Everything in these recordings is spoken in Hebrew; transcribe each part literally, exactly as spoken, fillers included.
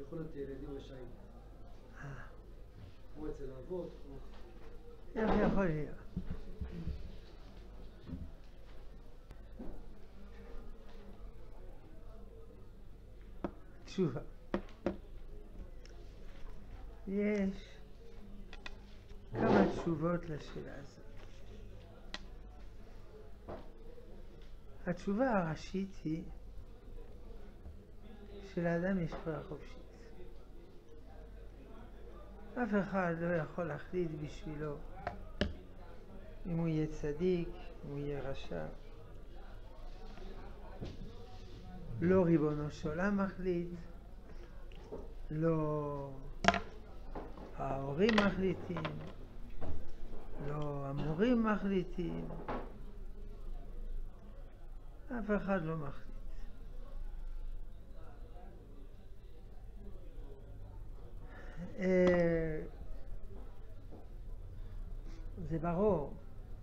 יכול להיות ילדים רשעים. כמו אצל האבות. איך יכול להיות? תשובה. יש כמה תשובות לשאלה הזאת. התשובה הראשית היא שלאדם יש בחירה חופשית. אף אחד לא יכול להחליט בשבילו אם הוא יהיה צדיק, אם הוא יהיה רשע. לא ריבונו של עולם מחליט, לא ההורים מחליטים, לא המורים מחליטים, אף אחד לא מחליט. זה ברור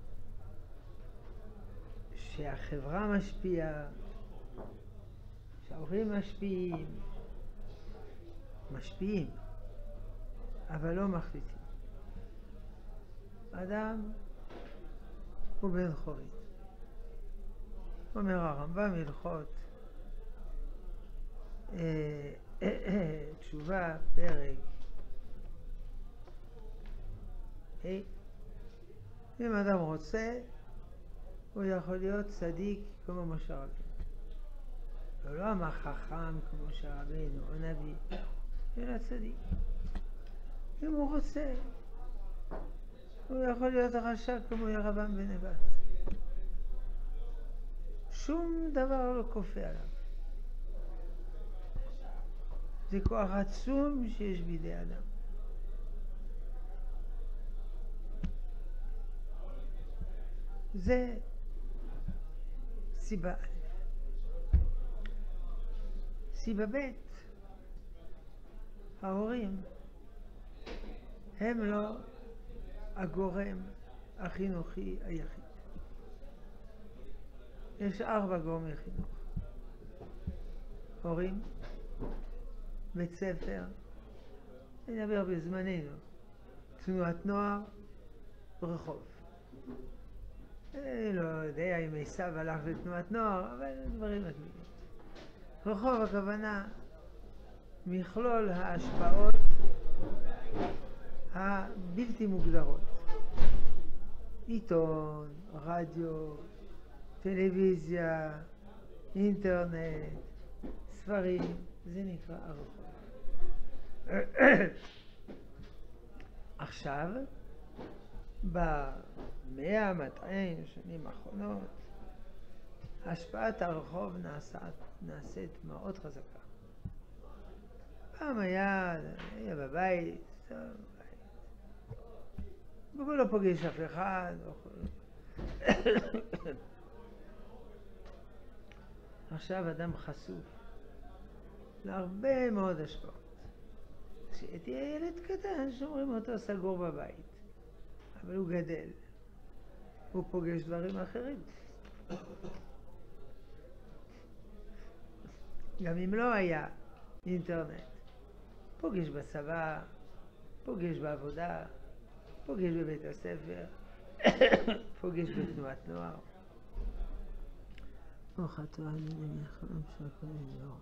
שהחברה משפיעה, שההורים משפיעים, משפיעים, אבל לא מחליטים. אדם הוא בן חורין. אומר הרמב"ם הלכות תשובה פרק היי, אם אדם רוצה הוא יכול להיות צדיק כמו משה רבינו. לא אמר חכם כמו משה רבינו או נביא, אלא צדיק. אם הוא רוצה הוא יכול להיות רשע כמו ירבעם בן נבט. שום דבר לא כופה עליו. זה כוח עצום שיש בידי אדם. זה סיבה א'. סיבה ב', ההורים הם לא הגורם החינוכי היחיד. יש ארבע גורמי חינוך. הורים, בית ספר, נדבר בזמננו, תנועת נוער, רחוב. אני לא יודע אם עשיו הלך לתנועת נוער, אבל דברים מקבילים. רחוב הכוונה מכלול ההשפעות הבלתי מוגדרות. עיתון, רדיו, טלוויזיה, אינטרנט, ספרים, זה נקרא הרחוב. עכשיו, במאה, מאתיים שנים האחרונות, השפעת הרחוב נעשית, נעשית מאוד חזקה. פעם היה, היה בבית, טוב, בבית. הוא לא פוגש אף אחד. עכשיו אדם חשוף להרבה מאוד השפעות. כשהייתי ילד קטן, שומרים אותו סגור בבית. אבל הוא גדל. הוא פוגש דברים אחרים. גם אם לא היה אינטרנט, פוגש בצבא, פוגש בעבודה, פוגש בבית הספר, פוגש בתנועת נוער. ברוך אתה אדוני חלום שהכל ידור.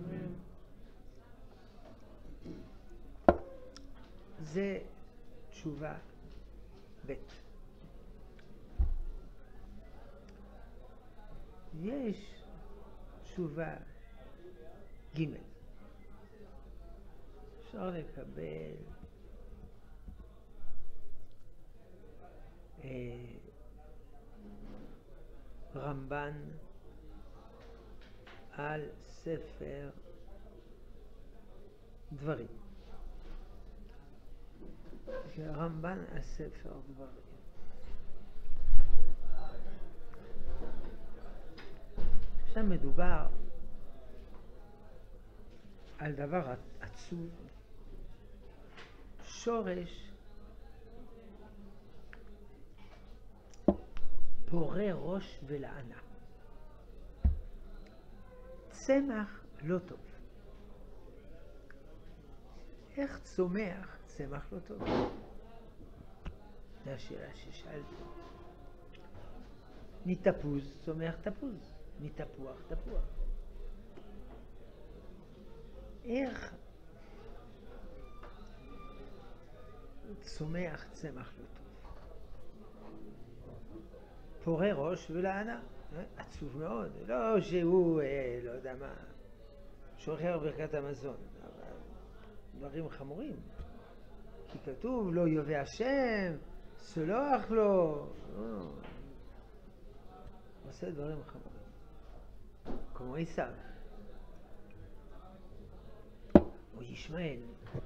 זה תשובה ב'. יש תשובה ג'. אפשר לקבל אה, רמב"ן על ספר דברים. רמב"ן על ספר דברים. שם מדובר על דבר עצוב, שורש פורה ראש ולענה, צמח לא טוב. איך צומח צמח לא טוב? זו השאלה ששאלתי. מתפוז צומח תפוז, מתפוח תפוח. איך צומח צמח לא טוב? פורה ראש ולענה, עצוב מאוד, לא שהוא, אה, לא יודע מה, שוחר ברכת המזון, אבל דברים חמורים. כי כתוב לא יובא השם, סלוח לו, לא. עושה דברים חמורים. כמו עשיו, או ישמעאל,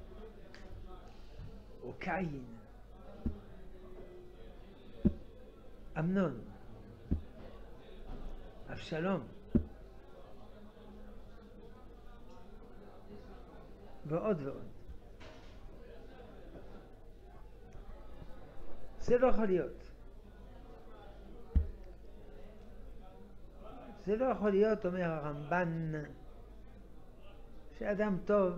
או קין, אמנון, אבשלום, ועוד ועוד. זה לא יכול להיות. זה לא יכול להיות, אומר הרמב"ן, שאדם טוב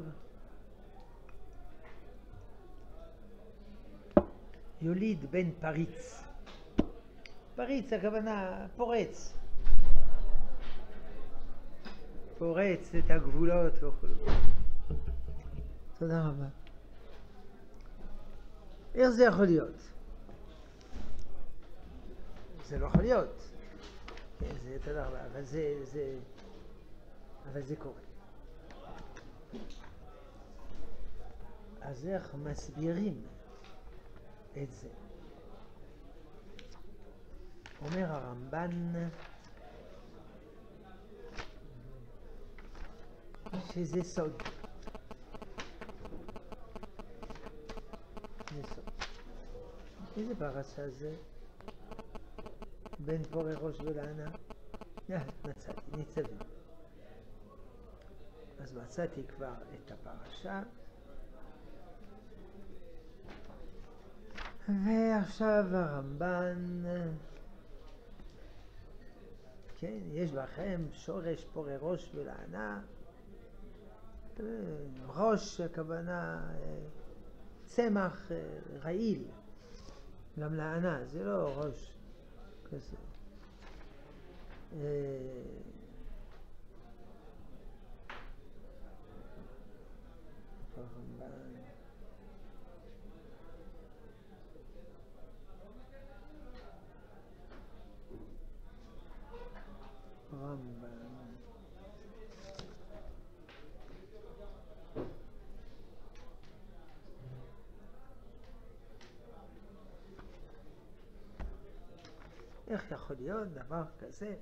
יוליד בן פריץ. פריץ הכוונה פורץ. פורץ את הגבולות וכו'. תודה רבה. איך זה יכול להיות? זה לא יכול להיות. כן, זה תודה רבה, אבל זה, זה, אבל זה קורה. אז איך מסבירים את זה? אומר הרמב"ן שזה סוד. זה סוד. איזה פרשה זה? בין פורה ראש ולענה? מצאתי, ניצבים. אז מצאתי כבר את הפרשה. ועכשיו הרמב"ן, כן, יש בכם שורש פורה ראש ולענה. ראש הכוונה צמח רעיל. גם לענה, זה לא ראש כזה. הרמב"ן רמב"ן איך יכול להיות דבר כזה?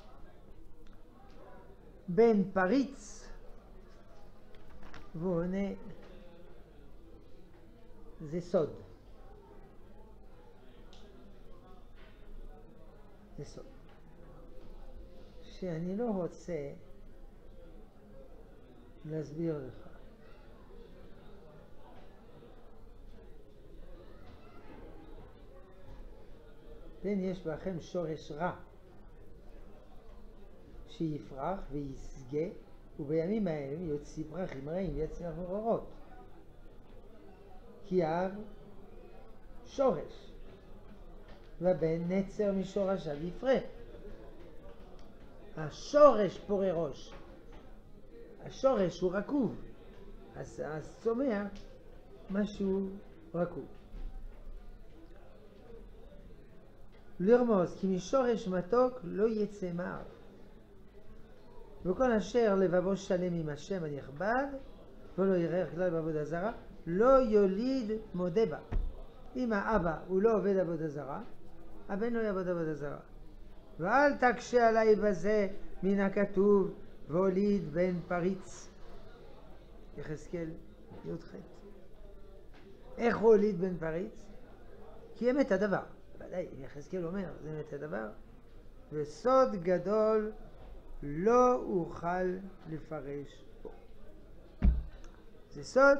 בן פריץ, והוא עונה, זה סוד. זה סוד. שאני לא רוצה להסביר לך. כן, יש בכם שורש רע שיפרח ויסגה, ובימים האלה יוציא פרחים רעים ויצמח מרורות. כי אב שורש, ובן נצר משורשיו יפרה. השורש פורה ראש, השורש הוא רקוב, אז, אז צומח משהו רקוב. לרמוז כי משורש מתוק לא יצא מר, וכל אשר לבבו שלם עם השם הנכבד ולא יראה כלל בעבודה זרה לא יוליד מודה בה. אם האבא הוא לא עובד עבודה זרה, הבן לא יעבוד עבודה זרה. ואל תקשה עליי בזה מן הכתוב והוליד בן פריץ. יחזקאל י"ח. איך הוא הוליד בן פריץ? כי אמת הדבר. ודאי, יחזקאל אומר, זה אמת הדבר. וסוד גדול לא אוכל לפרש בו. זה סוד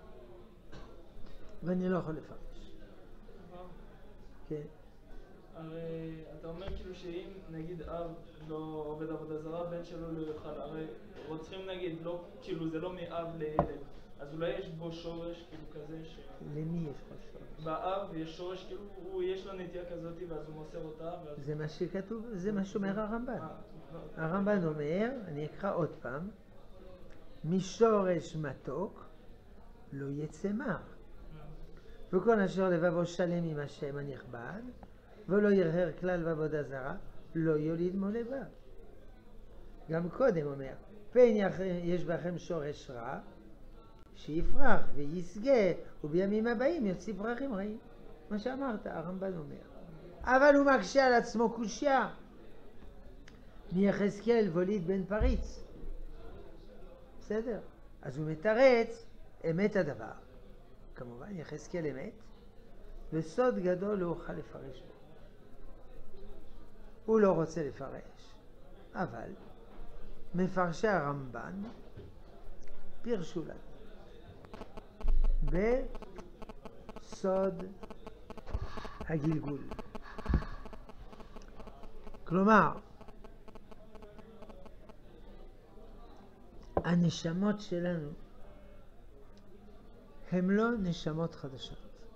ואני לא יכול לפרש. כן. הרי אתה אומר כאילו שאם נגיד אב לא עובד עבודה זרה, בן שלו לא יוכל, הרי רוצים נגיד, לא, כאילו זה לא מאב לילד, אז אולי יש בו שורש כאילו כזה ש... למי יש לך שורש? באב יש שורש כאילו, הוא יש לו נטייה כזאת ואז הוא מוסר אותה ואז... זה מה שכתוב, זה מה שאומר הרמב"ן. אה, לא. הרמב"ן אומר, אני אקרא עוד פעם, משורש מתוק לא יצא מר. וכל אשר לבבו שלם עם השם הנכבד, ולא ירהר כלל בעבודה זרה, לא יוליד מו לבב. גם קודם אומר, פן יש בכם שורש רע, שיפרח ויסגה, ובימים הבאים יוציא פרחים רעים. מה שאמרת, הרמב"ן אומר. אבל הוא מקשה על עצמו קושיה. מיחזקאל וליד בן פריץ. בסדר? אז הוא מתרץ אמת הדבר. כמובן, יחזקאל אמת, וסוד גדול לא אוכל לפרש בו. הוא לא רוצה לפרש, אבל מפרשי הרמב"ן פירשו לנו בסוד הגלגול. כלומר, הנשמות שלנו הן לא נשמות חדשות,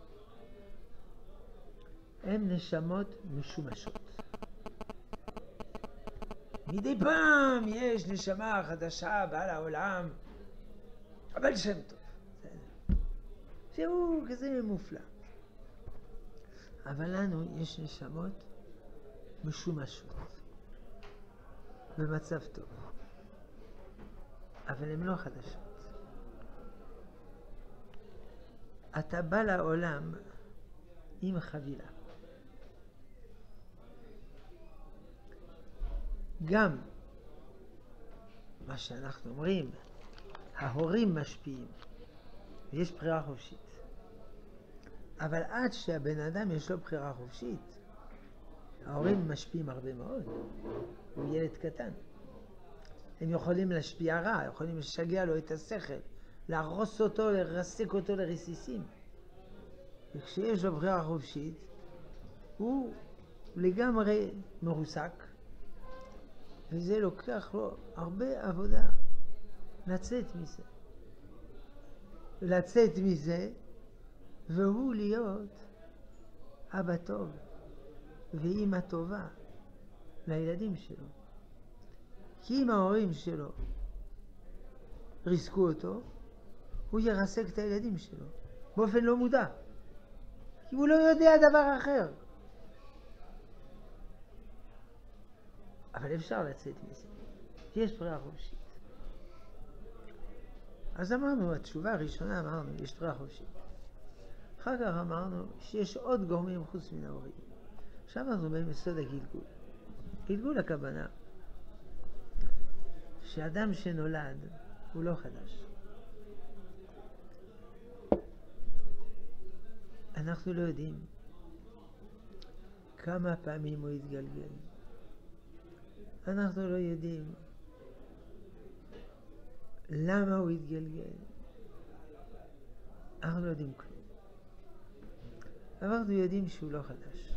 הן נשמות משומשות. מדי פעם יש נשמה חדשה בעל העולם, אבל שם טוב, שהוא כזה מופלא. אבל לנו יש נשמות משומשות, במצב טוב, אבל הן לא חדשות. אתה בא לעולם עם חבילה. גם מה שאנחנו אומרים, ההורים משפיעים, ויש בחירה חופשית. אבל עד שהבן אדם יש לו בחירה חופשית, ההורים משפיעים הרבה מאוד. הוא ילד קטן. הם יכולים להשפיע רע, יכולים לשגע לו את השכל, להרוס אותו, לרסק אותו לרסיסים. וכשיש לו בחירה חופשית, הוא לגמרי מרוסק, וזה לוקח לו הרבה עבודה לצאת מזה. לצאת מזה, והוא להיות אבא טוב ואמא טובה לילדים שלו. כי אם ההורים שלו ריסקו אותו, הוא ירסק את הילדים שלו באופן לא מודע, כי הוא לא יודע דבר אחר. אבל אפשר לצאת מזה, יש בחירה חופשית. אז אמרנו, התשובה הראשונה אמרנו, יש בחירה חופשית. אחר כך אמרנו שיש עוד גורמים חוץ מן ההורים. עכשיו אנחנו באים בסוד הגלגול. גלגול הכוונה שאדם שנולד הוא לא חדש. אנחנו לא יודעים כמה פעמים הוא יתגלגל. אנחנו לא יודעים למה הוא יתגלגל. אנחנו לא יודעים כלום. אבל אנחנו יודעים שהוא לא חדש.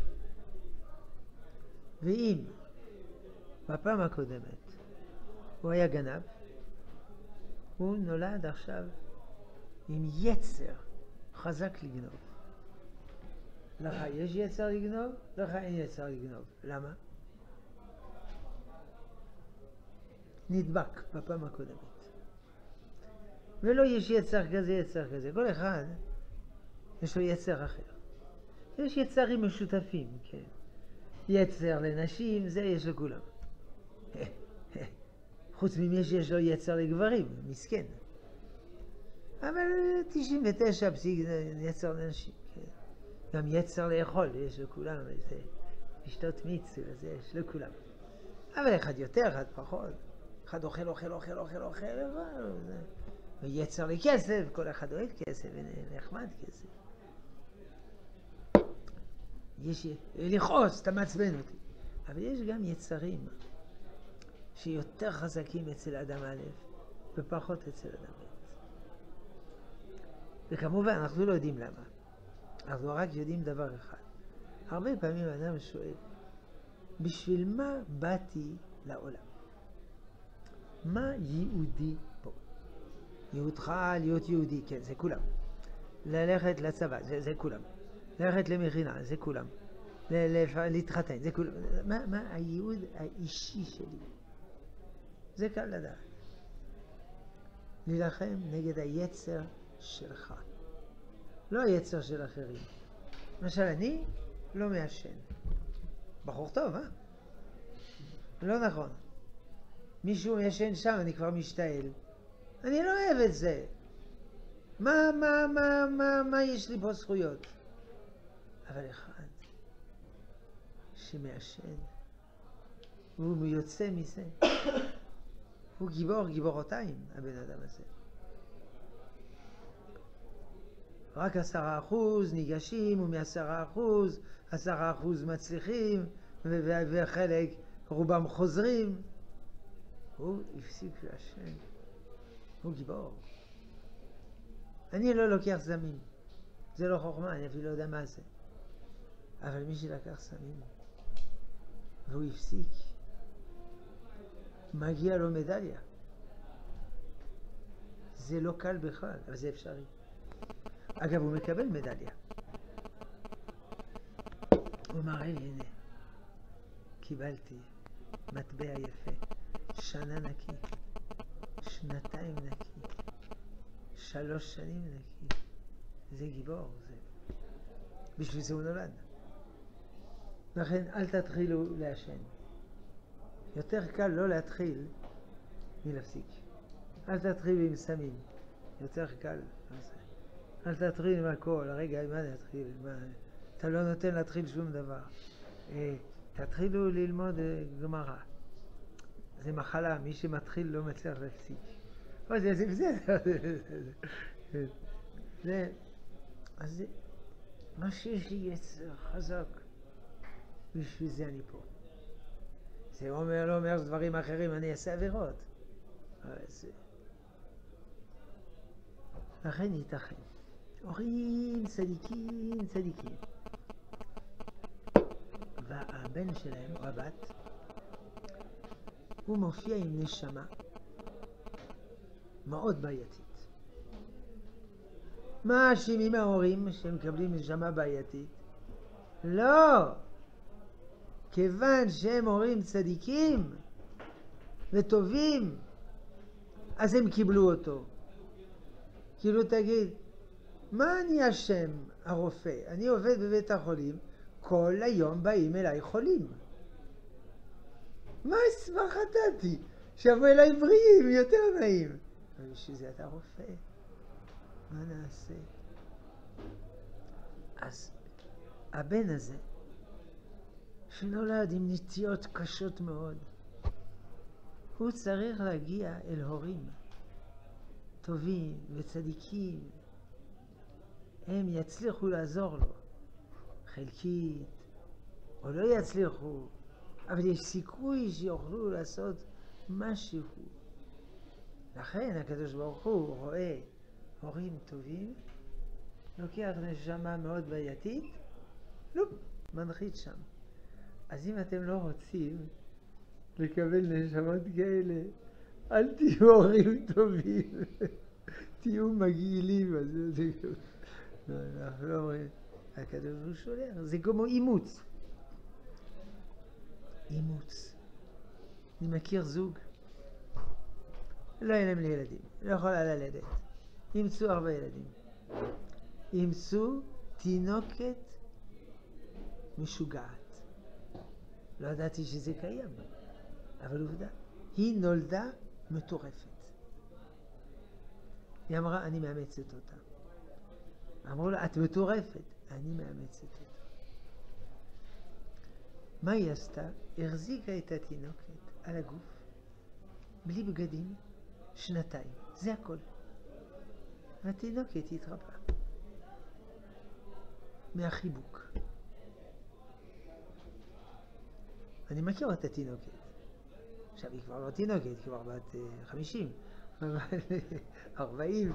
ואם בפעם הקודמת הוא היה גנב, הוא נולד עכשיו עם יצר חזק לגנוב. לך יש יצר לגנוב, לך אין יצר לגנוב. למה? נדבק בפעם הקודמת. ולא יש יצר כזה, יצר כזה. כל אחד יש לו יצר אחר. יש יצרים משותפים, כן. יצר לנשים, זה יש לכולם. חוץ ממי שיש לו יצר לגברים, מסכן. אבל תשעים ותשע פסיק יצר לנשים, כן. גם יצר לאכול, יש לכולם, זה לשתות מיץ, זה יש לכולם. אבל אחד יותר, אחד פחות. אחד אוכל, אוכל, אוכל, אוכל, אוכל, ויצר לכסף, כל אחד אוהב כסף, ונחמד כסף. יש לכעוס, אתה מעצבן אותי. אבל יש גם יצרים שיותר חזקים אצל אדם א' ופחות אצל אדם ב'. וכמובן, אנחנו לא יודעים למה. אנחנו רק יודעים דבר אחד. הרבה פעמים אדם שואל, בשביל מה באתי לעולם? מה יהודי פה? ייעודך להיות יהודי, כן, זה כולם. ללכת לצבא, זה, זה כולם. ללכת למכינה, זה כולם. ל- ל- להתחתן, זה כולם. מה, מה הייעוד האישי שלי? זה קל לדעת. להילחם נגד היצר שלך. לא היצר של אחרים. למשל, אני לא מעשן. בחור טוב, אה? לא נכון. מישהו מעשן שם, אני כבר משתעל. אני לא אוהב את זה. מה, מה, מה, מה, מה יש לי פה זכויות? אבל אחד שמעשן, והוא יוצא מזה. הוא גיבור, גיבורותיים, הבן אדם הזה. רק עשרה אחוז ניגשים, ומעשרה אחוז, עשרה אחוז מצליחים, וחלק, רובם חוזרים. הוא הפסיק לעשן. הוא גיבור. אני לא לוקח סמים. זה לא חוכמה, אני אפילו לא יודע מה זה. אבל מי שלקח סמים, והוא הפסיק, מגיע לו מדליה. זה לא קל בכלל, אבל זה אפשרי. אגב, הוא מקבל מדליה. הוא מראה לי, הנה, קיבלתי מטבע יפה, שנה נקי, שנתיים נקי, שלוש שנים נקי. זה גיבור, זה. בשביל זה הוא נולד. לכן אל תתחילו לעשן. יותר קל לא להתחיל מלהפסיק. אל תתחיל עם סמים. יותר קל. אל תתחיל עם הכל. הרגע, מה להתחיל? מה... אתה לא נותן להתחיל שום דבר. אה, תתחילו ללמוד אה, גמרא. זה מחלה. מי שמתחיל לא מצליח להפסיק. אבל זה בסדר. זה... אז זה... מה שיש לי יצר חזק. בשביל זה אני פה. זה אומר, לא אומר דברים אחרים, אני אעשה עבירות. אבל זה... לכן ייתכן. הורים צדיקים, צדיקים. והבן שלהם, או הבת, הוא מופיע עם נשמה מאוד בעייתית. מה אשמים ההורים שמקבלים נשמה בעייתית? לא! כיוון שהם הורים צדיקים וטובים, אז הם קיבלו אותו. כאילו תגיד, מה אני אשם הרופא? אני עובד בבית החולים, כל היום באים אליי חולים. מה אשמח חטאתי? שיבוא אליי בריאים, יותר נעים. אבל בשביל זה אתה רופא. מה נעשה? אז הבן הזה, שנולד עם נטיות קשות מאוד, הוא צריך להגיע אל הורים טובים וצדיקים. הם יצליחו לעזור לו, חלקית, או לא יצליחו, אבל יש סיכוי שיוכלו לעשות משהו. לכן הקדוש ברוך הוא רואה הורים טובים, לוקח נשמה מאוד בעייתית, לופ, מנחית שם. אז אם אתם לא רוצים לקבל נשמות כאלה, אל תהיו הורים טובים, תהיו מגעילים. אנחנו לא אומרים, הקדוש ברוך הוא שולח, זה כמו אימוץ. אימוץ. אני מכיר זוג, לא היה להם לילדים, לא יכולה ללדת. אימצו ארבע ילדים. אימצו תינוקת משוגעת. לא ידעתי שזה קיים, אבל עובדה. היא נולדה מטורפת. היא אמרה, אני מאמצת אותה. אמרו לה, את מטורפת. אני מאמצת אותה. מה היא עשתה? החזיקה את התינוקת על הגוף, בלי בגדים, שנתיים. זה הכל. והתינוקת התרפאה. מהחיבוק. אני מכיר את התינוקת. עכשיו היא כבר לא תינוקת, היא כבר בת חמישים, ארבעים.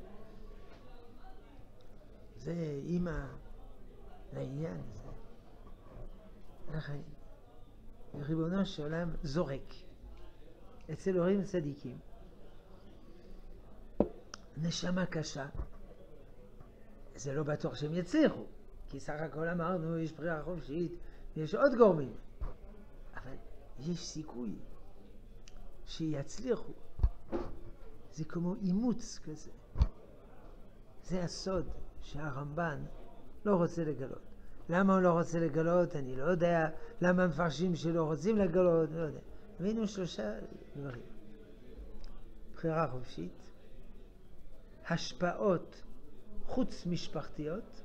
זה אימא לעניין הזה. לכן, ריבונו של עולם זורק אצל הורים צדיקים נשמה קשה, זה לא בטוח שהם יצליחו, כי סך הכל אמרנו, יש בחירה חופשית, ויש עוד גורמים. אבל יש סיכוי שיצליחו. זה כמו אימוץ כזה. זה הסוד שהרמב"ן לא רוצה לגלות. למה הוא לא רוצה לגלות? אני לא יודע. למה המפרשים שלו רוצים לגלות? לא יודע. ראינו שלושה דברים. בחירה חופשית, השפעות חוץ משפחתיות,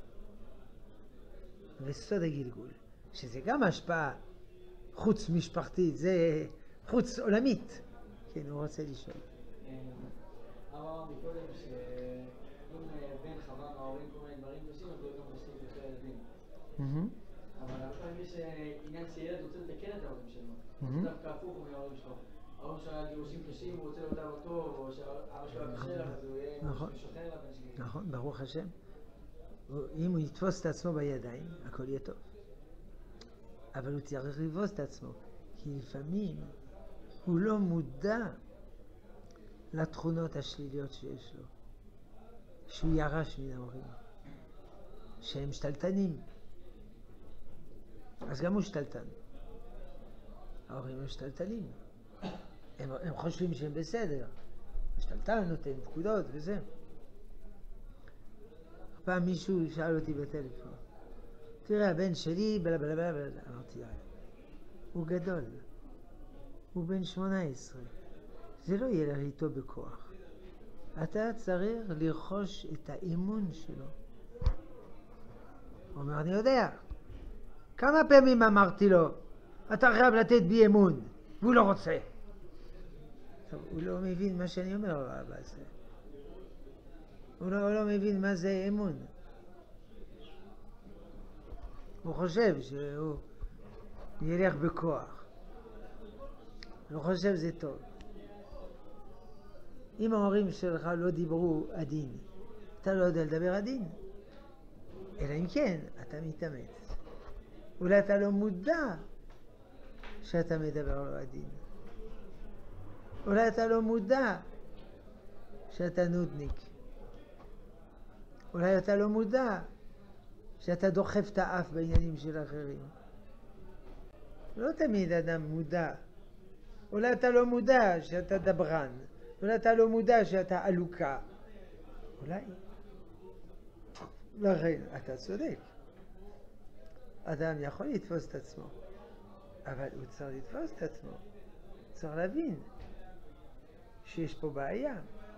וסוד הגלגול, שזה גם השפעה חוץ משפחתית, זה חוץ עולמית. כן, הוא רוצה לשאול. אמרתי קודם שאם בן חווה מההורים כל מיני דברים קשים, אז הוא גם משאיר את הילדים. אבל הרבה פעמים יש עניין שילד רוצה לתקן את ההורים שלו. זה דווקא הפוך מההורים שלו. ההורים שלו היה גירושים קשים, הוא רוצה להיות אבא טוב, או שאבא שלו היה קשה לך, אז הוא יהיה משוחרר לבן שלי. נכון, ברוך השם. אם הוא יתפוס את עצמו בידיים, הכל יהיה טוב. אבל הוא צריך לתפוס את עצמו, כי לפעמים הוא לא מודע לתכונות השליליות שיש לו, שהוא ירש מן ההורים, שהם שתלטנים. אז גם הוא שתלטן. ההורים הם שתלטנים. הם, הם חושבים שהם בסדר. השתלטן נותן פקודות וזה. פעם מישהו שאל אותי בטלפון, תראה, הבן שלי, בלה בלה בלה בלה, אמרתי לה, הוא גדול, הוא בן שמונה עשרה, זה לא ילך איתו בכוח. אתה צריך לרכוש את האמון שלו. הוא אומר, אני יודע. כמה פעמים אמרתי לו, אתה חייב לתת בי אמון, והוא לא רוצה. טוב, הוא לא מבין מה שאני אומר לו, אבא הזה. הוא לא, הוא לא מבין מה זה אמון. הוא חושב שהוא ילך בכוח. הוא חושב זה טוב. אם ההורים שלך לא דיברו עדין, אתה לא יודע לדבר עדין. אלא אם כן, אתה מתאמץ. אולי אתה לא מודע שאתה מדבר לא עדין. אולי אתה לא מודע שאתה נודניק. אולי אתה לא מודע שאתה דוחף את האף בעניינים של אחרים. לא תמיד אדם מודע. אולי אתה לא מודע שאתה דברן. אולי אתה לא מודע שאתה אלוקה. אולי. לכן, אתה צודק. אדם יכול לתפוס את עצמו, אבל הוא צריך לתפוס את עצמו. צריך להבין שיש פה בעיה.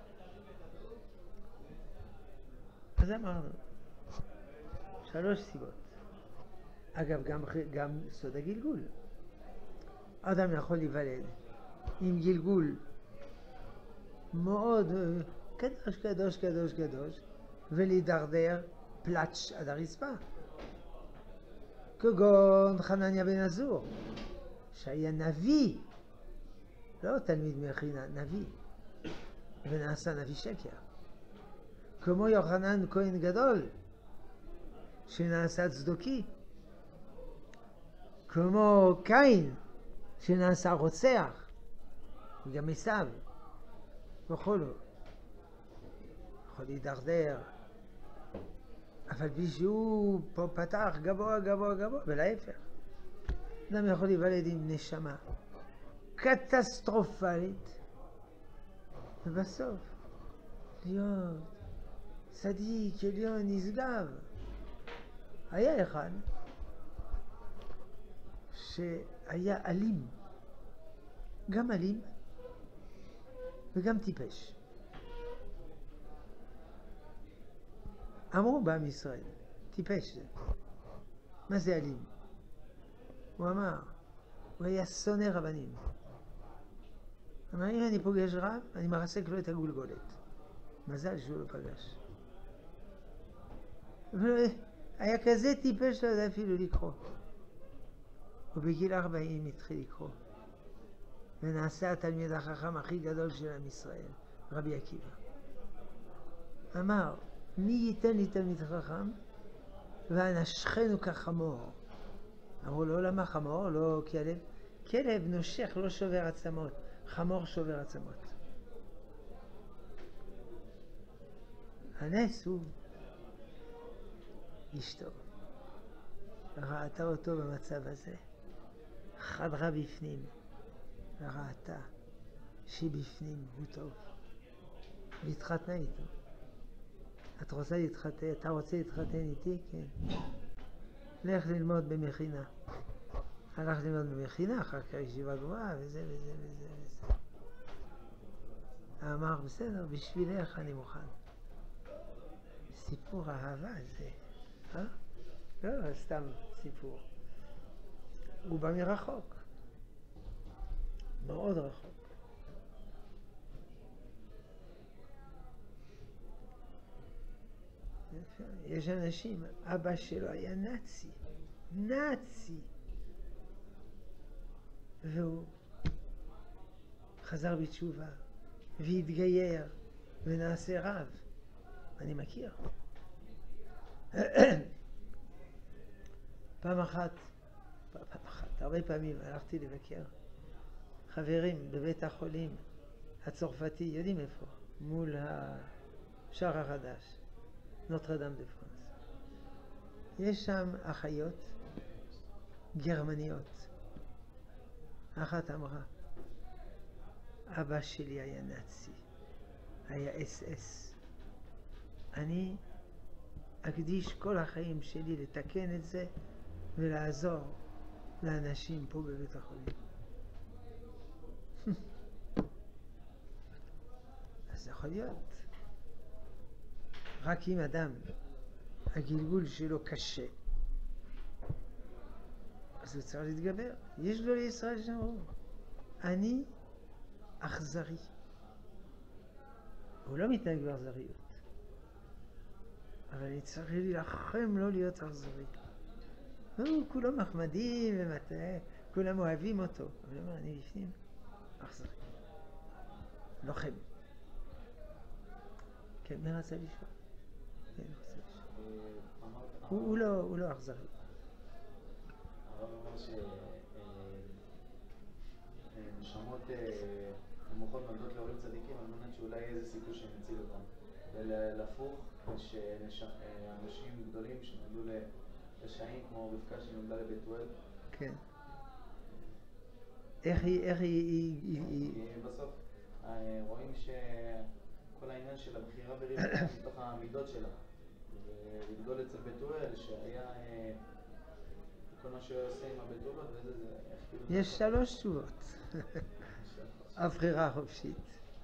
אז אמרנו, שלוש סיבות. אגב, גם, גם סוד הגלגול. אדם יכול להיוולד עם גלגול מאוד קדוש, קדוש, קדוש, קדוש, ולהידרדר פלאץ' עד הרצפה. כגון חנניה בן עזור, שהיה נביא, לא תלמיד מכינה, נביא, ונעשה נביא שקר. כמו יוחנן כהן גדול, שנעשה צדוקי. כמו קין, שנעשה רוצח, וגם עשיו, וכולו. יכול להידרדר, אבל בלי שהוא פה פתח גבוה גבוה גבוה, ולהפך. אדם יכול להיוולד עם נשמה קטסטרופלית, ובסוף להיות צדיק עליון נשגב. היה אחד שהיה אלים, גם אלים וגם טיפש. אמרו בעם ישראל, טיפש זה. מה זה אלים? הוא אמר, הוא היה שונא רבנים. אמר, אם אני פוגש רב, אני מרסק לו את הגולגולת. מזל שהוא לא פגש. היה כזה טיפש לא יודע אפילו לקרוא. ובגיל ארבעים התחיל לקרוא. ונעשה התלמיד החכם הכי גדול של עם ישראל, רבי עקיבא. אמר, מי ייתן לי תלמיד חכם? ואנשכנו כחמור. אמרו לו, למה חמור? לא כלב. כלב נושך, לא שובר עצמות. חמור שובר עצמות. הנס הוא אשתו. ראתה אותו במצב הזה, חדרה בפנים, ראתה שבפנים הוא טוב, והתחתנה איתו. את רוצה להתחתן, אתה רוצה להתחתן איתי? כן. לך ללמוד במכינה. הלך ללמוד במכינה, אחר כך ישיבה גבוהה, וזה וזה וזה וזה. אמר, בסדר, בשבילך אני מוכן. סיפור אהבה זה, אה? לא, סתם סיפור. הוא בא מרחוק. מאוד רחוק. יש אנשים, אבא שלו היה נאצי, נאצי. והוא חזר בתשובה, והתגייר, ונעשה רב. אני מכיר. פעם אחת, פעם אחת, הרבה פעמים הלכתי לבקר חברים בבית החולים הצרפתי, יודעים איפה? מול השער החדש, נוטרדאם דה פרנס. יש שם אחיות גרמניות. אחת אמרה, אבא שלי היה נאצי, היה אס אס. אני אקדיש כל החיים שלי לתקן את זה ולעזור לאנשים פה בבית החולים. אז יכול להיות. רק אם אדם, הגלגול שלו קשה, אז הוא צריך להתגבר. יש לו לישראל שאמרו, אני אכזרי. הוא לא מתנהג באכזריות. אבל אני צריך להילחם לא להיות אכזרי. הוא כולם מחמדים ומטעה, כולם אוהבים אותו. אבל הוא אומר, אני בפנים אכזרי. לוחם. כן, מי רצה לשאול? כן, רצה לשאול. הוא לא, הוא לא אכזרי. הרב אמר שנשמות נמוכות נולדות להורים צדיקים על מנת שאולי יהיה איזה סיכוי שנציל אותם. ולהפוך, שאנשים גדולים שנולדו לשעים כמו רבקה שנולדה לבתואל. כן. איך היא, איך היא... בסוף רואים שכל העניין של הבחירה ברבקה מתוך המידות שלה. ולגדול אצל בתואל שהיה... כל מה שעושה עם הבתולות וזה זה... יש שלוש תשובות. הבחירה החופשית.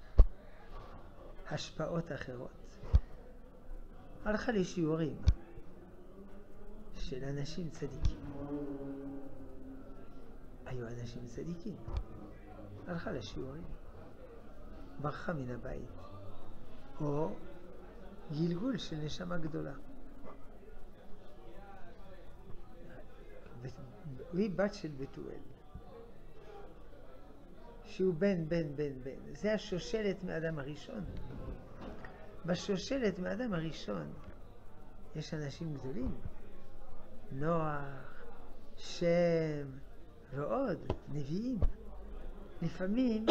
השפעות אחרות. הלכה לשיעורים של אנשים צדיקים. היו אנשים צדיקים. הלכה לשיעורים. ברחה מן הבית. או גלגול של נשמה גדולה. היא בת של בתואל. שהוא בן, בן, בן, בן. זה השושלת מאדם הראשון. בשושלת מאדם הראשון יש אנשים גדולים. נוח, שם, ועוד, נביאים. לפעמים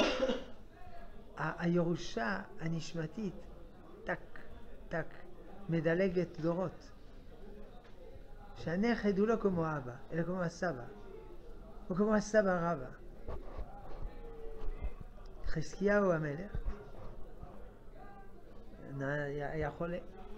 הירושה הנשמתית, טק, טק, מדלגת דורות. שהנכד הוא לא כמו אבא, אלא כמו הסבא. הוא כמו הסבא רבא. חזקיהו המלך היה חולה.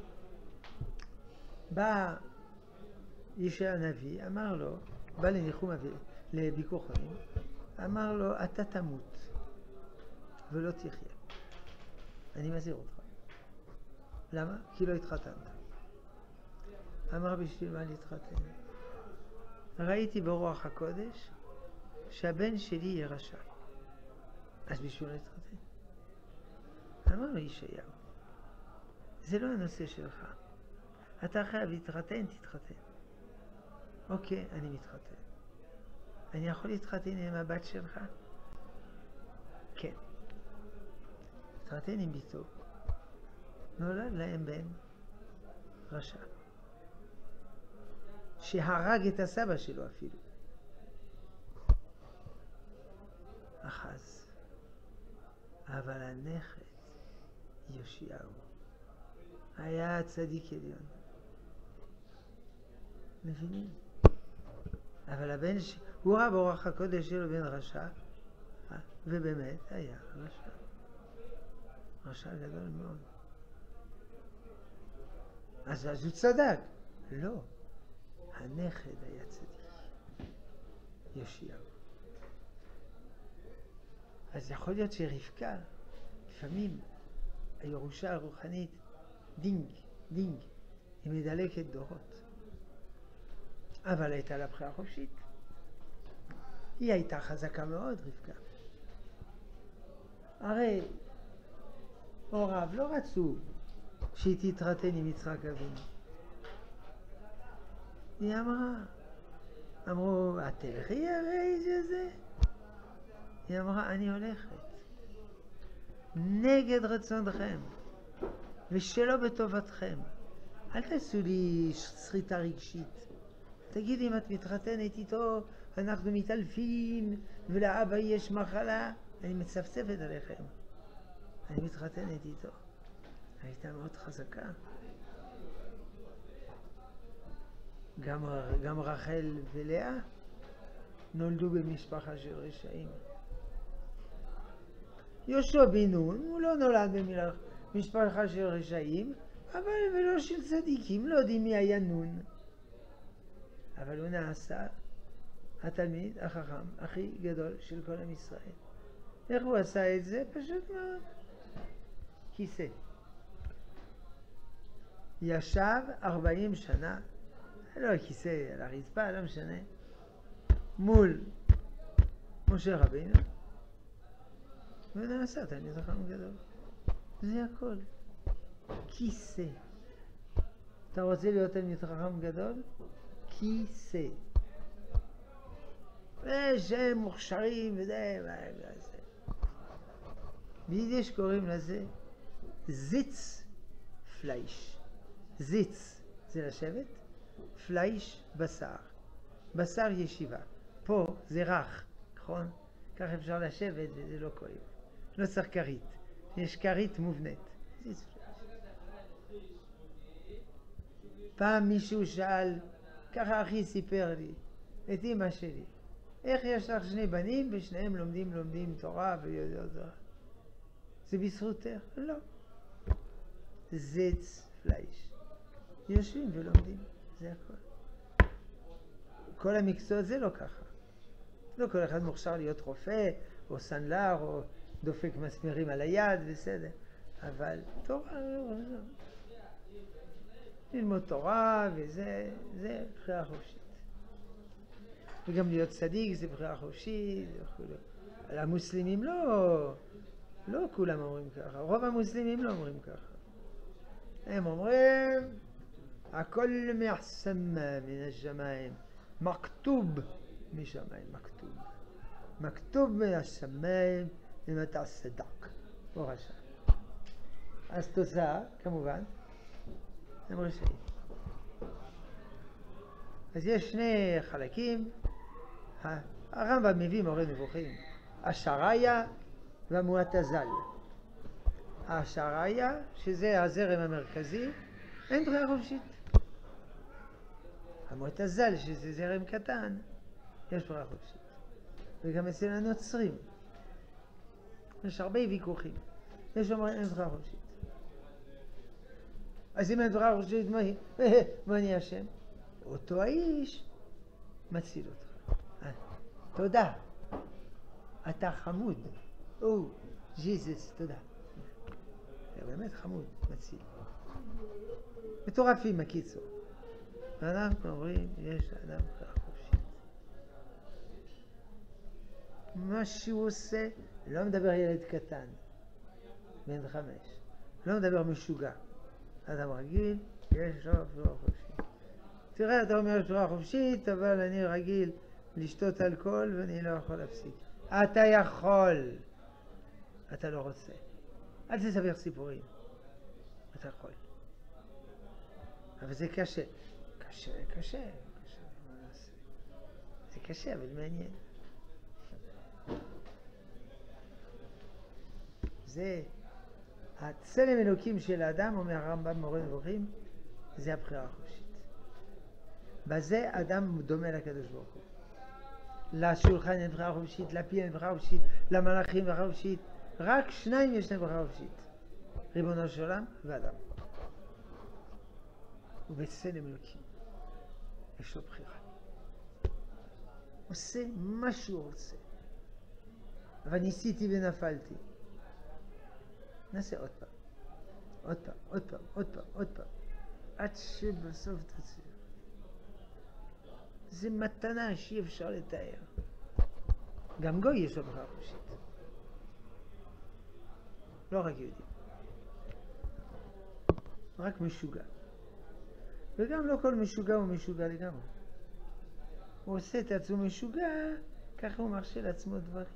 בא ישעיה הנביא, אמר לו, בא לניחום לביקור חולים, אמר לו, אתה תמות ולא תחיה. אני מזהיר אותך. למה? כי לא התחתנת. אמר, בשביל מה להתחתן? ראיתי ברוח הקודש שהבן שלי יהיה רשע. אז בשביל לא להתחתן. אמר לו ישעיהו, זה לא הנושא שלך. אתה חייב להתחתן, תתחתן. אוקיי, אני מתחתן. אני יכול להתחתן עם הבת שלך? כן. התחתן עם ביתו. נולד להם בן רשע. שהרג את הסבא שלו אפילו. אחז. אבל הנכד, יאשיהו, היה צדיק עליון. מבינים? אבל הבן ש... הוא ראה באורח הקודש שלו בן רשע, ובאמת היה רשע. רשע גדול מאוד. אז, אז הוא צדק. לא. הנכד היה צדיק. יאשיהו. אז יכול להיות שרבקה, לפעמים הירושה הרוחנית, דינג, דינג, היא מדלקת דורות. אבל הייתה לה בחירה חופשית. היא הייתה חזקה מאוד, רבקה. הרי הוריו לא רצו שהיא תתחתן עם יצחק אבינו. היא אמרה, אמרו, את תלכי הרי זה זה? היא אמרה, אני הולכת. נגד רצונכם, ושלא בטובתכם. אל תעשו לי שריטה רגשית. תגידי, אם את מתחתנת איתו, אנחנו מתעלפים, ולאבא יש מחלה. אני מצפצפת עליכם. אני מתחתנת איתו. הייתה מאוד חזקה. גם, גם רחל ולאה נולדו במשפחה של רשעים. יהושע בן נון, הוא לא נולד במשפחה של רשעים, אבל ולא של צדיקים, לא יודעים מי היה נון. אבל הוא נעשה התלמיד החכם הכי גדול של כל עם ישראל. איך הוא עשה את זה? פשוט מאוד. כיסא. ישב ארבעים שנה, לא כיסא על הרצפה, לא משנה, מול משה רבינו, ונעשה תלמיד חכם גדול. זה הכל. כיסא. אתה רוצה להיות תלמיד חכם גדול? כיסא. ושהם מוכשרים וזה, וזה. ביידיש קוראים לזה זיץ פלייש. זיץ זה לשבת, פלייש בשר. בשר ישיבה. פה זה רך, נכון? כך אפשר לשבת וזה לא כואב. לא צריך כרית. יש כרית מובנית. זיץ פלייש. פעם מישהו שאל, ככה אחי סיפר לי, את אמא שלי, איך יש לך שני בנים ושניהם לומדים לומדים תורה ויודעות תורה? זה בזכותך? לא. זיץ פלייש. יושבים ולומדים, זה הכל. כל המקצועות זה לא ככה. לא כל אחד מוכשר להיות רופא או סנדלר או דופק מסמרים על היד, בסדר. אבל תורה, לא, לא. ללמוד תורה וזה, זה בחירה חופשית. וגם להיות צדיק זה בחירה חופשית וכו'. על המוסלמים לא, לא כולם אומרים ככה. רוב המוסלמים לא אומרים ככה. הם אומרים, הכל מהסמה מן השמיים. מכתוב משמיים, מכתוב. מכתוב מן השמיים אם אתה צדק. או רשע. אז תוצאה, כמובן, הם רשעים. אז יש שני חלקים. הרמב"ם מביא מורה נבוכים. השריה והמועתזל. השריה, שזה הזרם המרכזי, אין בחירה חופשית. המועתזל, שזה זרם קטן, יש בחירה חופשית. וגם אצל הנוצרים. יש הרבה ויכוחים. יש אומרים אין בחירה חופשית. אז אם אין בחירה חופשית, מה אני אשם? אותו האיש מציל אותך. תודה. אתה חמוד. או, ג'יזוס, תודה. זה באמת חמוד, מציל. מטורפים הקיצור. ואנחנו אומרים, יש לאדם בחירה חופשית. מה שהוא עושה, לא מדבר ילד קטן, בן חמש. לא מדבר משוגע. אדם רגיל, יש לו בחירה חופשית. תראה, אתה אומר בחירה חופשית, אבל אני רגיל לשתות אלכוהול ואני לא יכול להפסיק. אתה יכול. אתה לא רוצה. אל תספר סיפורים. אתה יכול. אבל זה קשה. קשה, קשה. קשה. זה קשה, אבל מעניין. זה הצלם אלוקים של האדם, אומר הרמב"ם מורה נבוכים, זה הבחירה החופשית. בזה אדם דומה לקדוש ברוך הוא. לשולחן אין בחירה חופשית, לפיל אין בחירה חופשית, למלאכים אין בחירה חופשית. רק שניים יש להם בחירה חופשית. ריבונו של עולם ואדם. ובצלם אלוקים יש לו בחירה. עושה מה שהוא רוצה. אבל ניסיתי ונפלתי. נעשה עוד פעם. עוד פעם, עוד פעם, עוד פעם, עוד פעם. עד שבסוף תצליח. זה מתנה שאי אפשר לתאר. גם גוי יש לו בחירה חופשית. לא רק יהודים. רק משוגע. וגם לא כל משוגע הוא משוגע לגמרי. הוא עושה את עצמו משוגע, ככה הוא מרשה לעצמו דברים.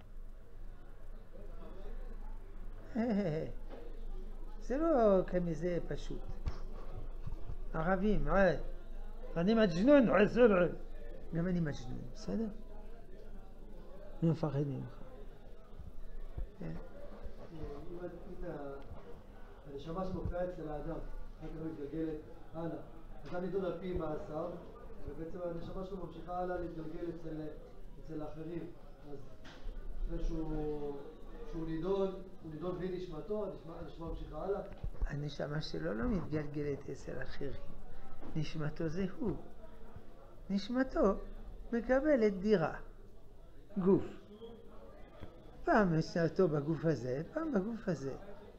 זה לא כמזה פשוט. ערבים, אני מג'נון, גם אני מג'נון, בסדר? אני מפחד ממך. אם הנשמה שמופיעה אצל האדם, אחר כך מתגלגלת הלאה. אדם נידון על פי מעשיו, ובעצם הנשמה שלו ממשיכה הלאה להתגלגל אצל, אצל האחרים. אז אחרי שהוא, שהוא נידון, הוא נידון בלי נשמתו, הנשמה ממשיכה הלאה. הנשמה שלו לא מתגלגלת אצל אחרים. נשמתו זה הוא. נשמתו מקבלת דירה, גוף. פעם נשמתו בגוף הזה, פעם בגוף הזה.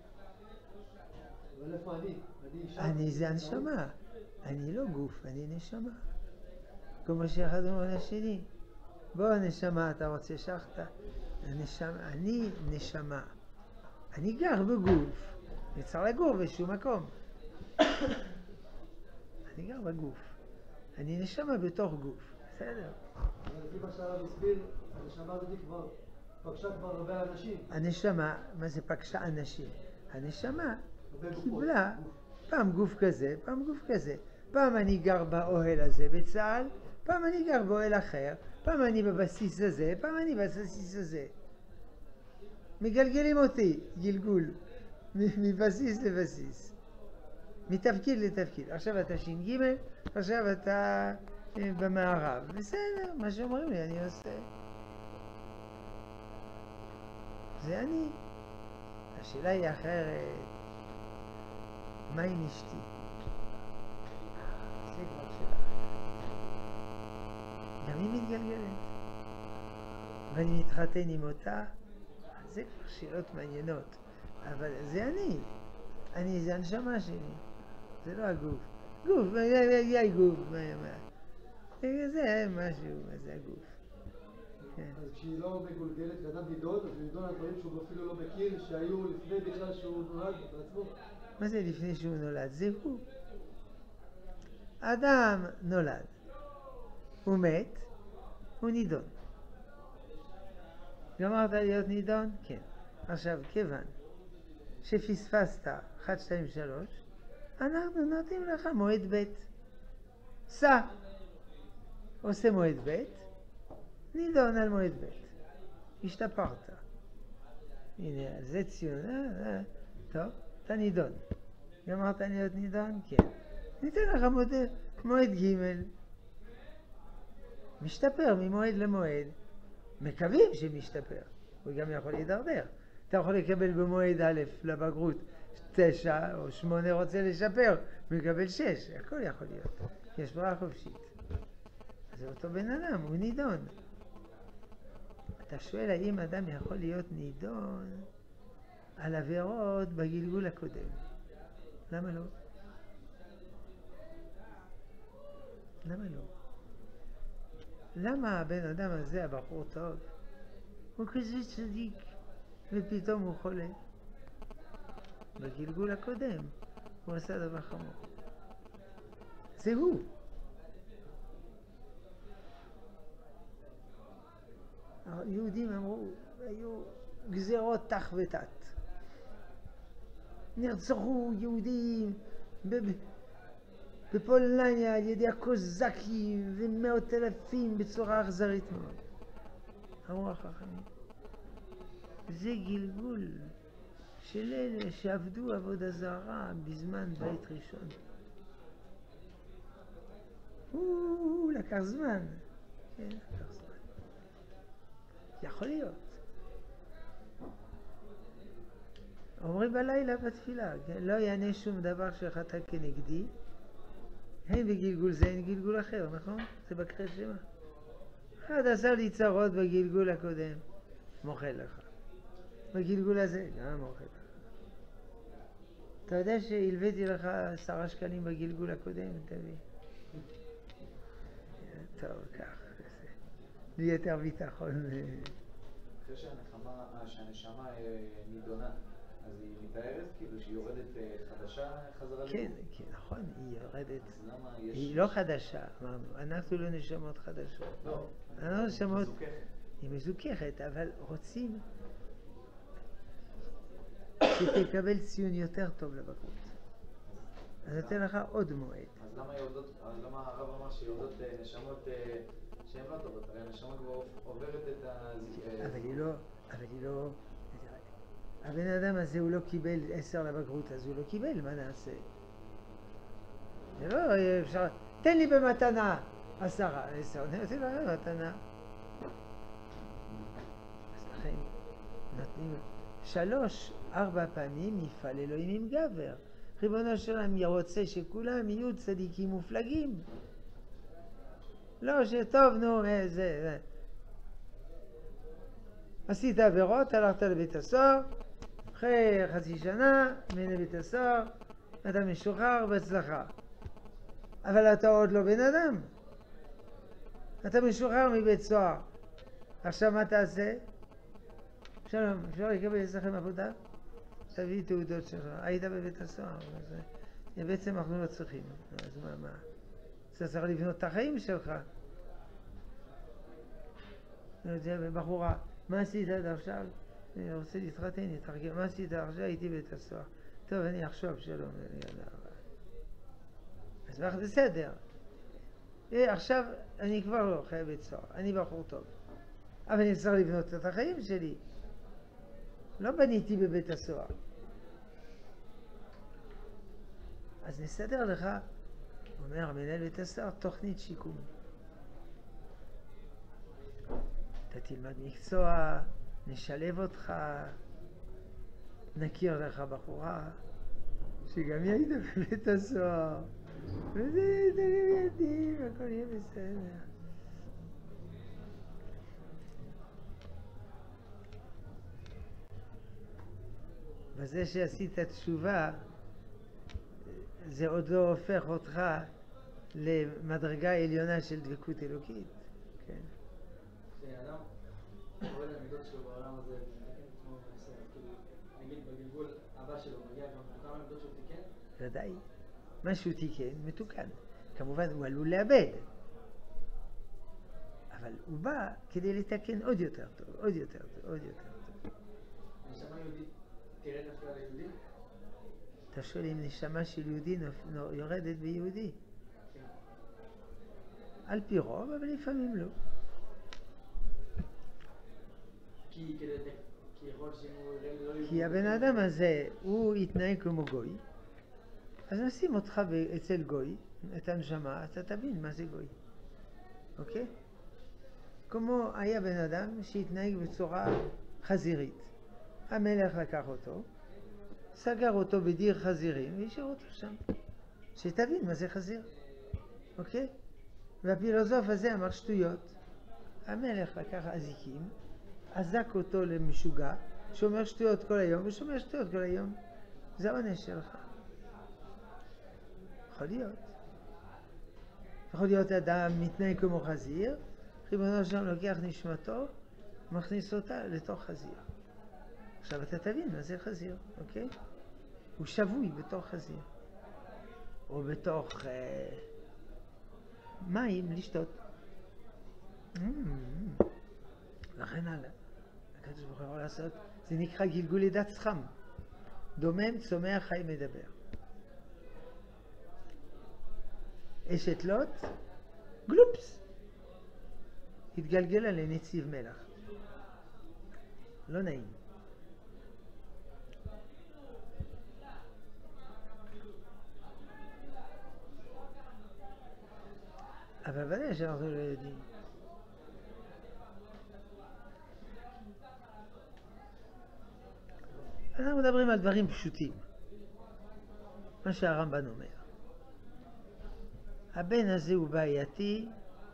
אבל איפה אני? אני אישה? אני זה הנשמה. אני לא גוף, אני נשמה. כמו שאחד אומר לשני, בוא נשמה, אתה רוצה שחטה? הנשמה, אני נשמה. אני גר בגוף. אני צריך לגור בשום מקום. אני גר בגוף. אני נשמה בתוך גוף. בסדר. אבל לפי מה שהרב הסביר, הנשמה הזאת כבר פגשה כבר הרבה אנשים. הנשמה, מה זה פגשה אנשים? הנשמה הרבה גופות. קיבלה פעם גוף כזה, פעם גוף כזה. פעם אני גר באוהל הזה בצה"ל, פעם אני גר באוהל אחר, פעם אני בבסיס הזה, פעם אני בבסיס הזה. מגלגלים אותי, גלגול, מבסיס לבסיס. מתפקיד לתפקיד. עכשיו אתה ש"ג, עכשיו אתה במערב. בסדר, מה שאומרים לי אני עושה. זה אני. השאלה היא אחרת. מה עם אשתי? זה כבר שאלה. גם היא מתגלגלת. ואני מתחתן עם אותה, זה כבר שאלות מעניינות. אבל זה אני. אני, זה הנשמה שלי. זה לא הגוף. גוף, יאי גוף. זה משהו, זה הגוף. אז כשהיא לא מגולגלת לאדם נידון, אז הוא נידון על דברים שהוא אפילו לא מכיר, שהיו לפני בכלל שהוא נולד בעצמו. מה זה לפני שהוא נולד? זה הוא. אדם נולד. הוא מת, הוא נידון. גמרת להיות נידון? כן. עכשיו, כיוון שפספסת אחת, שתיים, שלוש, אנחנו נותנים לך מועד ב'. סע. עושה מועד ב', נידון על מועד ב'. השתפרת. הנה, זה ציון. אה, אה. טוב, אתה נידון. גמרת להיות נידון? כן. ניתן לך מועד, מועד ג'. משתפר ממועד למועד. מקווים שמשתפר. הוא גם יכול להידרדר. אתה יכול לקבל במועד א' לבגרות תשע או שמונה, רוצה לשפר, מקבל שש. הכל יכול להיות. יש ברירה חופשית. אז זה אותו בן אדם, הוא נידון. אתה שואל האם אדם יכול להיות נידון על עבירות בגלגול הקודם. למה לא? למה לא? למה הבן אדם הזה, הבחור טוב, הוא כזה צדיק ופתאום הוא חולה? בגלגול הקודם הוא עשה דבר חמור. זה הוא. היהודים אמרו, היו גזירות תח ותת. נרצחו יהודים בפולניה על ידי הקוזקים ומאות אלפים בצורה אכזרית מאוד. אמרו החכמים, זה גלגול של אלה שעבדו עבודה זרה בזמן בית ראשון. הוא לקח זמן. כן, לקח זמן. יכול להיות. אומרים בלילה בתפילה, כן? לא יענה שום דבר שחטא כנגדי, הן בגלגול זה, הן גלגול אחר, נכון? זה בקריאת שמע. אחד עשה לי צרות בגלגול הקודם, מוחל לך. בגלגול הזה, גם מוחל לך. אתה יודע שהלוויתי לך עשרה שקלים בגלגול הקודם, תביא. טוב, כך. לי יותר ביטחון. אחרי שהנחמה, שהנשמה נידונה, אז היא מתארת כאילו שהיא יורדת חדשה חזרה לגוף? כן, כן, נכון, היא יורדת. אז למה יש... היא לא חדשה, אמרנו, אנחנו לא נשמות חדשות. לא, אנחנו נשמות... מזוככת. היא מזוככת, אבל רוצים שתקבל ציון יותר טוב לבגרות. אז נתן לך עוד מועד. אז למה יורדות, למה הרב אמר שיורדות נשמות שהן לא טובות? הרי הנשמה כבר עוברת את ה... אבל היא לא, אבל היא לא... הבן אדם הזה הוא לא קיבל עשר לבגרות, אז הוא לא קיבל, מה נעשה? זה לא אפשר... תן לי במתנה עשרה, עשר, נתן לי במתנה. אז לכן נותנים שלוש, ארבע פעמים יפעל אלוהים עם גבר. ריבונו שלם רוצה שכולם יהיו צדיקים מופלגים. לא שטוב, נו, זה, זה. עשית עבירות, הלכת לבית הסוהר, אחרי חצי שנה, מן לבית הסוהר, אתה משוחרר בהצלחה. אבל אתה עוד לא בן אדם. אתה משוחרר מבית סוהר. עכשיו מה תעשה? שלום, אפשר לקבל אצלכם עבודה? תביא תעודות שלך. היית בבית הסוהר. בעצם אנחנו לא צריכים. אז מה, מה? אתה צריך לבנות את החיים שלך. בחורה, מה עשית עד עכשיו? אני רוצה להתחתן, להתחתן. מה עשית עכשיו? הייתי בבית הסוהר. טוב, אני אחשוב, שלום. אז מה, בסדר. עכשיו אני כבר לא חייב בית סוהר. אני בחור טוב. אבל אני צריך לבנות את החיים שלי. לא בניתי בבית הסוהר. אז נסדר לך, אומר מנהל בית הסוהר, תוכנית שיקום. אתה תלמד מקצוע, נשלב אותך, נכיר לך בחורה, שגם היא הייתה בבית הסוהר. וזה, תרים ידים, הכל יהיה בסדר. בזה שעשית תשובה, זה עוד לא הופך אותך למדרגה עליונה של דבקות אלוקית. כן. כשאדם רואה את המידות שלו בעולם הזה, מתקן את עצמו ומנסה, כאילו, נגיד בגלגול הבא שלו, מגיע גם כמה המידות שהוא תיקן? ודאי. מה שהוא תיקן, מתוקן. כמובן, הוא עלול לאבד. אבל הוא בא כדי לתקן עוד יותר טוב, עוד יותר טוב, עוד יותר טוב. נשמה יהודית תרד דווקא ליהודי? אתה שואל אם נשמה של יהודי יורדת ביהודי. כן. על פי רוב, אבל לפעמים לא. כי כדי... כי יכול שאם הוא יראה לא... כי הבן אדם הזה, הוא יתנהג כמו גוי, אז נשים אותך אצל גוי, את הנשמה, אתה תבין מה זה גוי. אוקיי? כמו היה בן אדם שהתנהג בצורה חזירית. המלך לקח אותו, סגר אותו בדיר חזירים והשאיר אותו שם. שתבין מה זה חזיר. אוקיי? והפילוסוף הזה אמר שטויות. המלך לקח אזיקים, אזק אותו למשוגע, שומר שטויות כל היום ושומר שטויות כל היום. זה העונש שלך. יכול להיות. יכול להיות אדם מתנהג כמו חזיר, ריבונו שלם לוקח נשמתו, מכניס אותה לתוך חזיר. עכשיו אתה תבין מה זה חזיר, אוקיי? הוא שבוי בתוך חזיר. או בתוך אה, מים לשתות. Mm-hmm. לכן הלאה. הקדוש ברוך הוא יכול לעשות, זה נקרא גלגול לידת סכם. דומם, צומח, חי, מדבר. אשת לוט, גלופס. התגלגלה לנציב מלח. לא נעים. אבל ודאי שאנחנו לא יודעים. אנחנו מדברים על דברים פשוטים. מה שהרמב"ן אומר. הבן הזה הוא בעייתי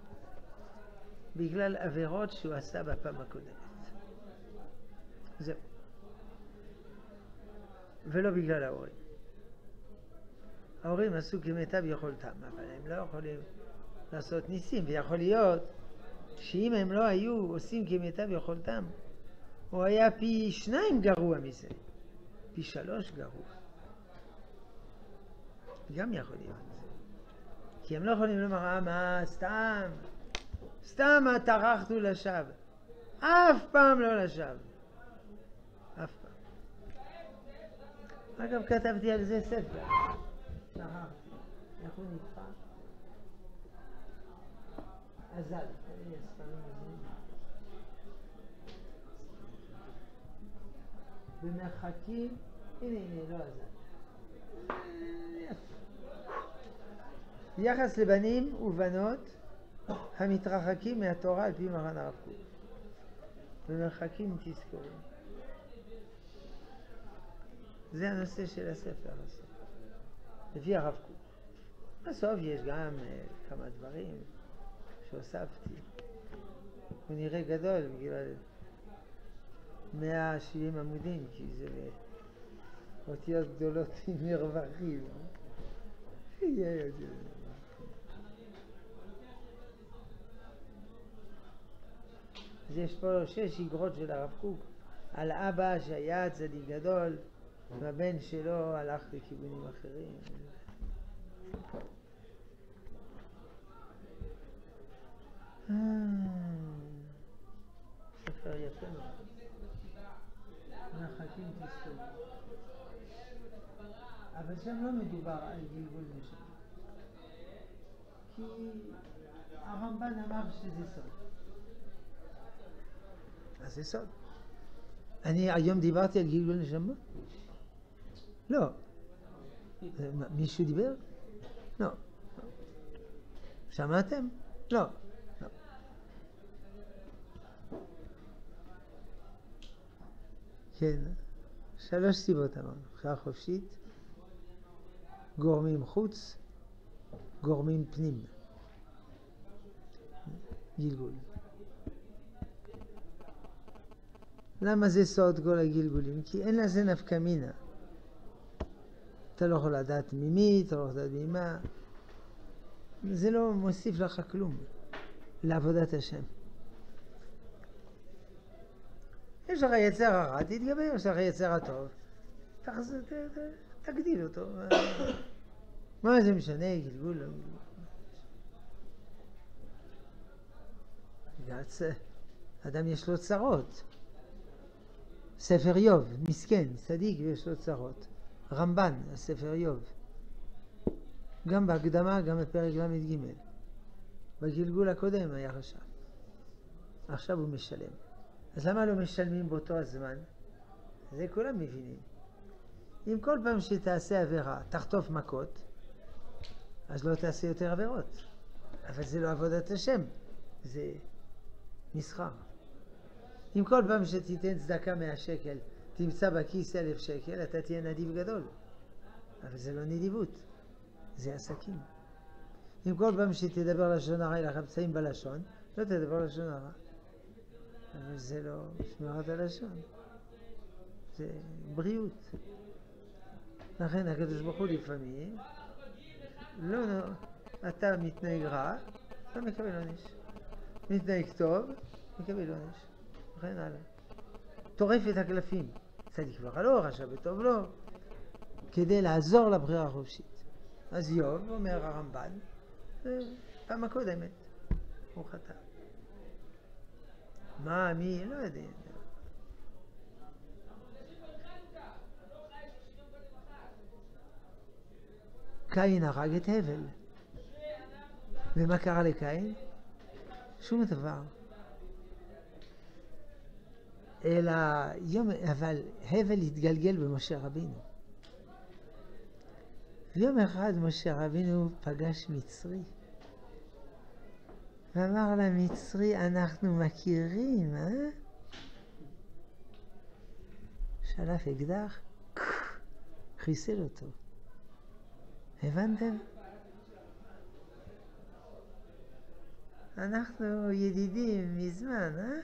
בגלל עבירות שהוא עשה בפעם הקודמת. זהו. ולא בגלל ההורים. ההורים עשו כמיטב יכולתם, אבל הם לא יכולים לעשות ניסים, ויכול להיות שאם הם לא היו עושים כמיטב יכולתם, הוא היה פי שניים גרוע מזה, פי שלוש גרוע. גם יכול להיות. כי הם לא יכולים לומר, מה, סתם, סתם טרחנו לשווא. אף פעם לא לשווא. אף פעם. אגב, כתבתי על זה ספר. שכחתי. איך הוא נקרא? עזל. אלה ספרים עזלים. במרחקים, הנה, הנה, לא עזל. יחס לבנים ובנות המתרחקים מהתורה על פי מרן הרב קוק. במרחקים תזכורים. זה הנושא של הספר הזה. לפי הרב קוק. בסוף יש גם uh, כמה דברים שהוספתי. הוא נראה גדול בגלל מאה שבעים עמודים, כי זה אותיות גדולות עם מרווחים. יהיה את זה. אז יש פה שש איגרות של הרב קוק על אבא שהיה צדיק גדול והבן שלו הלך לכיוונים אחרים. ספר יפה מאוד. מרחקים תזכור. אבל שם לא מדובר על גלגול נשמה. כי הרמב"ן אמר שזה סוד. אז זה סוד. אני היום דיברתי על גלגול נשמה? לא. מישהו דיבר? לא. שמעתם? לא. לא. כן, שלוש סיבות אמרנו. בחירה חופשית, גורמים חוץ, גורמים פנים. גלגול. למה זה סוד כל הגלגולים? כי אין לזה נפקא מינה. אתה לא יכול לדעת ממי, אתה לא יכול לדעת ממה. זה לא מוסיף לך כלום לעבודת השם. יש לך יצר הרע, תתגבר, יש לך יצר הטוב, תגדיל אותו. מה זה משנה, גלגול? אדם יש לו צרות. ספר איוב, מסכן, צדיק ויש לו צרות. רמב"ן, הספר איוב. גם בהקדמה, גם בפרק למ"ג. בגלגול הקודם היה רשע. עכשיו הוא משלם. אז למה לא משלמים באותו הזמן? זה כולם מבינים. אם כל פעם שתעשה עבירה, תחטוף מכות, אז לא תעשה יותר עבירות. אבל זה לא עבודת השם, זה מסחר. אם כל פעם שתיתן צדקה מאה שקל, תמצא בכיס אלף שקל, אתה תהיה נדיב גדול. אבל זה לא נדיבות, זה עסקים. אם כל פעם שתדבר לשון הרע, יהיה לך פצעים בלשון, לא תדבר לשון הרע. אבל זה לא שמירת הלשון, זה בריאות. לכן הקדוש ברוך הוא לפעמים, לא, לא, אתה מתנהג רע, אתה מקבל עונש. מתנהג טוב, מקבל עונש. וכן הלאה. טורף את הקלפים, צדיק ברע לא, רשע בטוב לא, כדי לעזור לבחירה החופשית. אז איוב, אומר הרמב"ן, פעם הקודמת, הוא חטא. מה, מי? לא יודע. קין הרג את הבל. ומה קרה לקין? שום דבר. אלא יום, אבל הבל התגלגל במשה רבינו. יום אחד משה רבינו פגש מצרי. ואמר למצרי, אנחנו מכירים, אה? שלף אקדח, חיסל אותו. הבנתם? אנחנו ידידים מזמן, אה?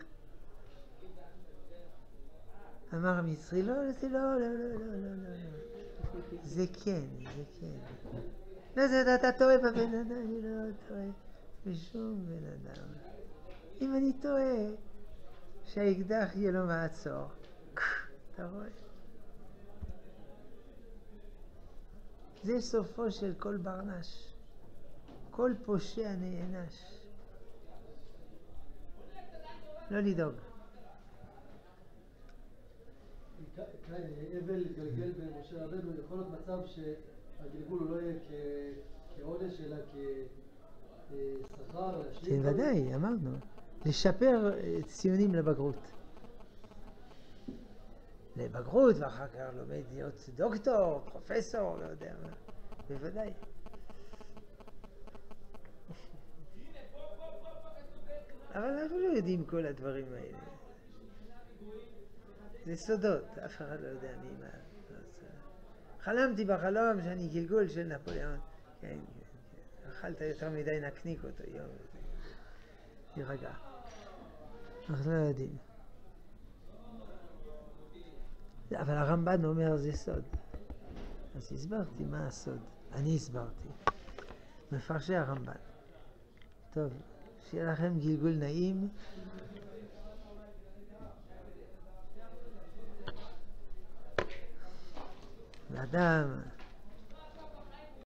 אמר המצרי, לא, זה לא, לא, לא, לא, לא, לא. זה כן, זה כן. לא, זה אתה טועה בבן אדם, אני לא טועה בשום בן אדם. אם אני טועה, שהאקדח יהיה לו מעצור. אתה רואה? זה סופו של כל ברנש. כל פושע נענש. לא לדאוג. אבל להתגלגל במשה רבנו, יכול להיות מצב שהגלגול הוא לא יהיה כעונש אלא כשכר, להשלים. כן, ודאי, אמרנו. לשפר ציונים לבגרות. לבגרות, ואחר כך לומד להיות דוקטור, פרופסור, לא יודע מה. בוודאי. אבל אנחנו לא יודעים כל הדברים האלה. זה סודות, אף אחד לא יודע מי מה. חלמתי בחלום שאני גלגול של נפוליאון. כן, כן. אכלת יותר מדי, נקניק אותו יום. תירגע. אנחנו לא יודעים. אבל הרמב"ן אומר זה סוד. אז הסברתי מה הסוד. אני הסברתי. מפרשי הרמב"ן. טוב, שיהיה לכם גלגול נעים. ואדם